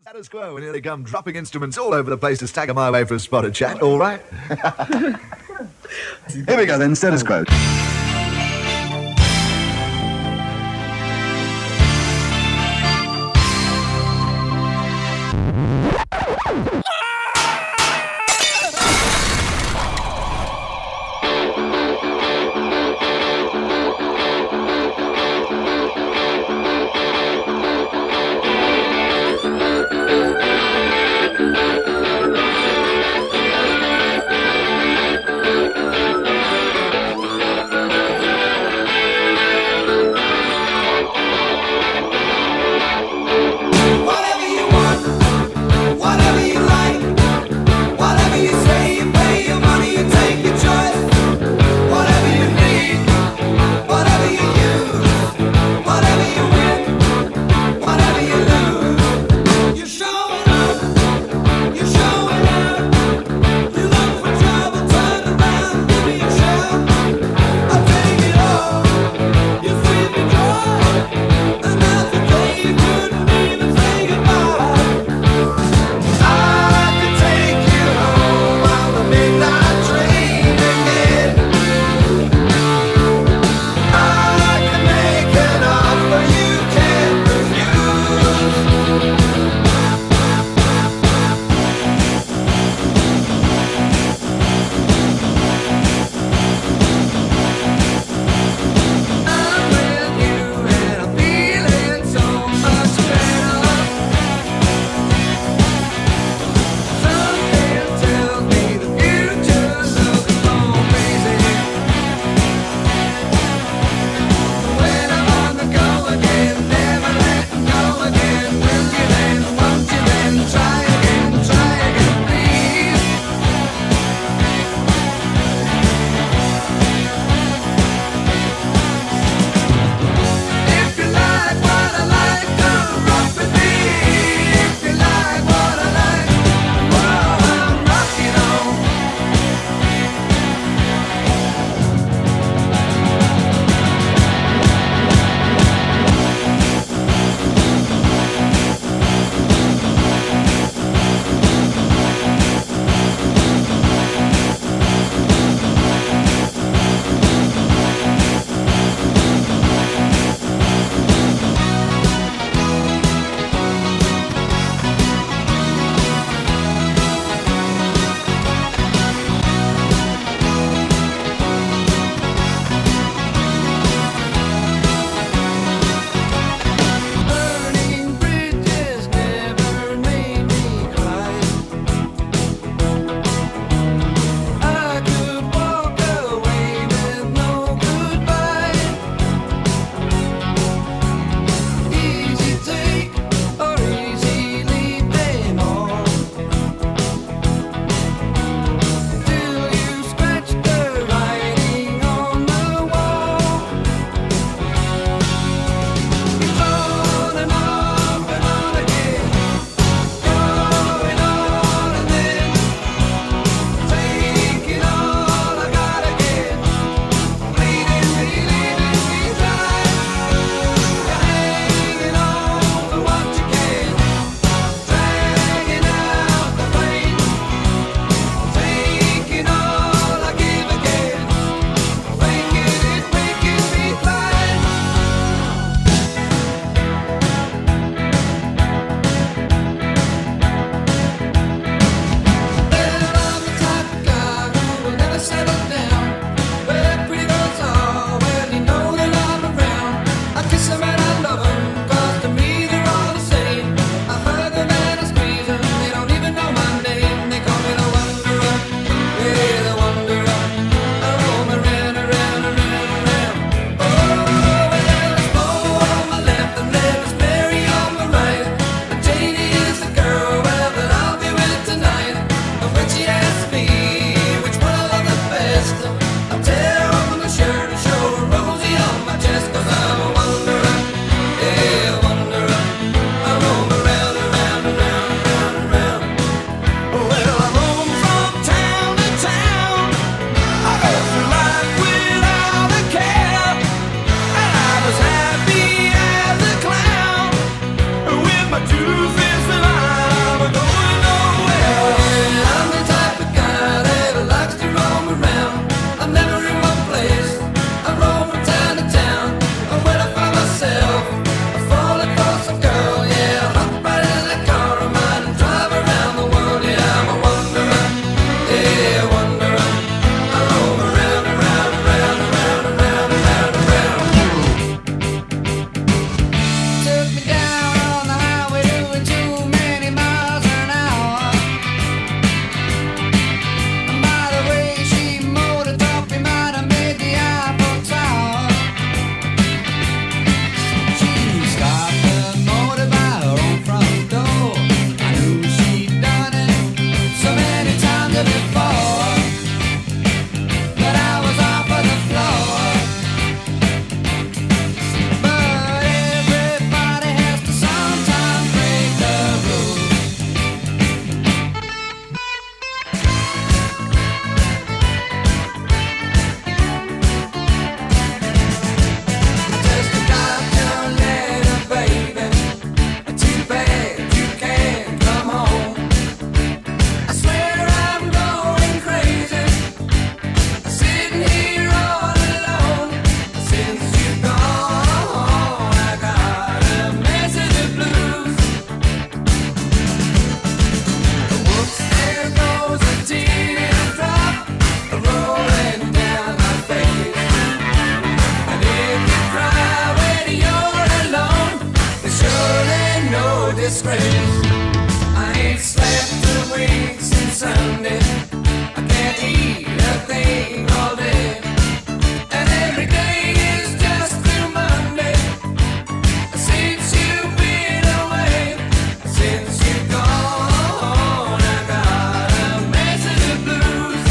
Status quo, and here they come, dropping instruments all over the place to stagger my way for a spot of chat, all right? Here we go then, status quo. I ain't slept a wink since Sunday. I can't eat a thing all day. And every day is just through Monday. Since you've been away, since you've gone, I got a message of blues.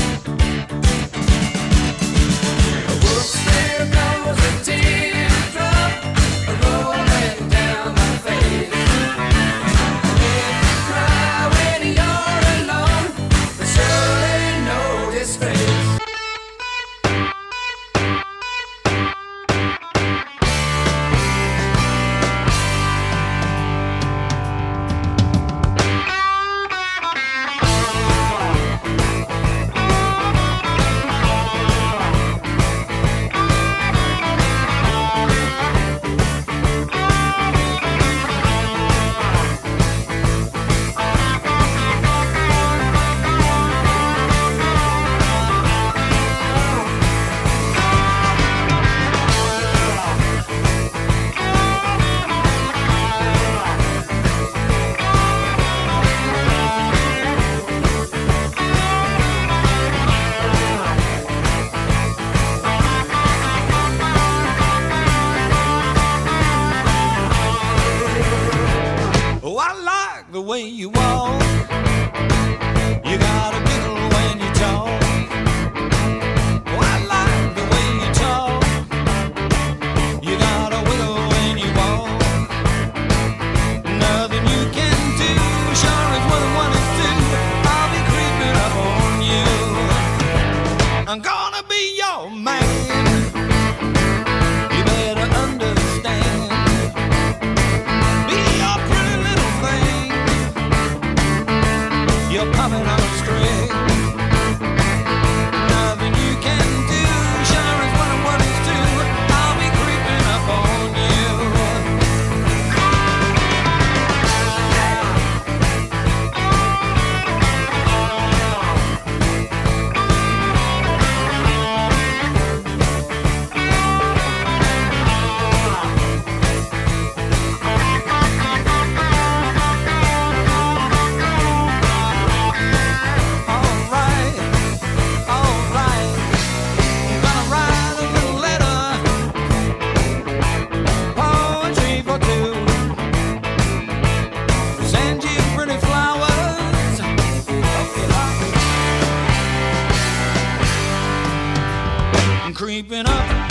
Whoops, there goes a teardrop rolling down my face. And if you cry when you're alone, there's surely no disgrace. Oh, I like the way you walk. You got a giggle when you talk. Oh, I like the way you talk. You got a wiggle when you walk. Nothing you can do, sure as what one is two. I'll be creeping up on you. I'm gonna be your man. You better understand. Be your pretty little thing. You're popping on a string. Nothing you can do, sure as one and one is two. I'll be creeping up on you. Alright, alright. I'm gonna write a little letter, poetry for two. Send you pretty flowers. I'm creeping up